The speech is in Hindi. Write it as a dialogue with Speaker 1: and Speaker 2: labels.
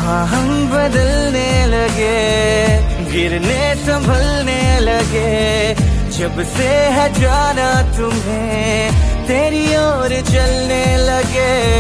Speaker 1: हाँ हम बदलने लगे, गिरने संभलने लगे। जब से है जाना तुम्हें, तेरी ओर चलने लगे।